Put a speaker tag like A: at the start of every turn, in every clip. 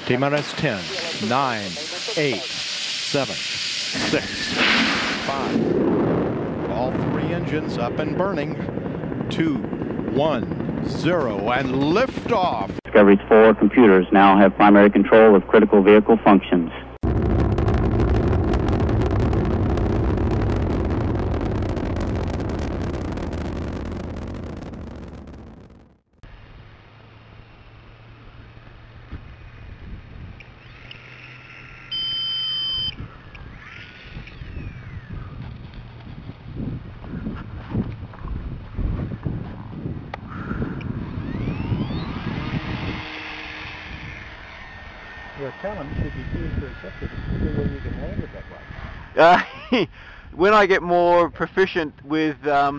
A: T-minus 10, 9, 8, 7, 6, 5. All three engines up and burning. 2, 1, 0, and liftoff.
B: Discovery's 4 computers now have primary control of critical vehicle functions.
C: Your talent should be used to accept it to see whether you can land it that way.
D: When I get more proficient with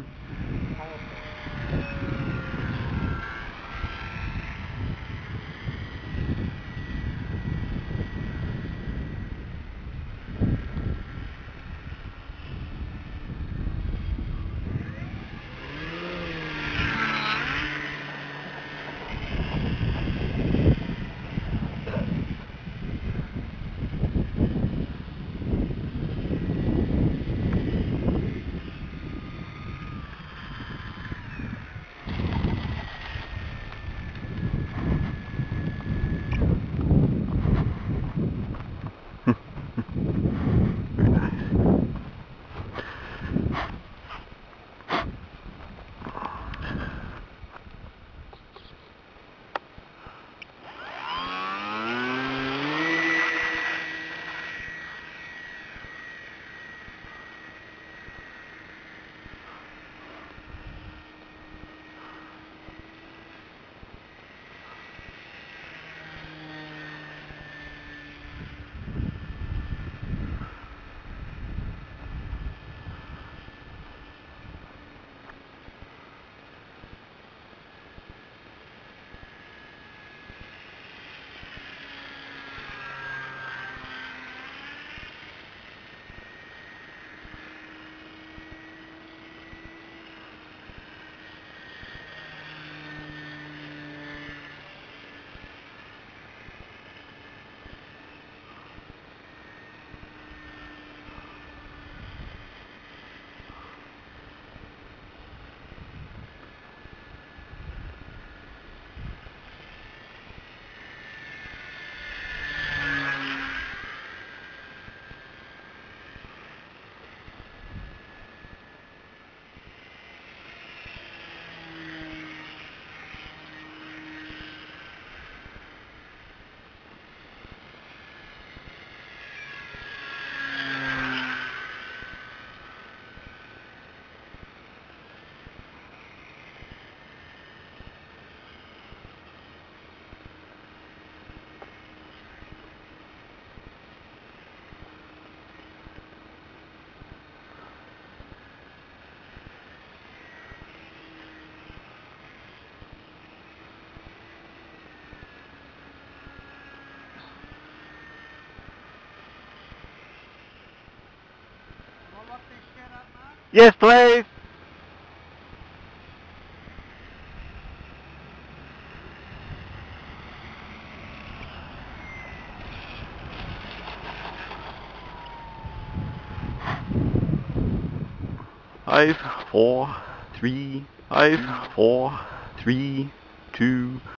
D: yes, please. Five, 4, 3, 5, 4, 3, 2,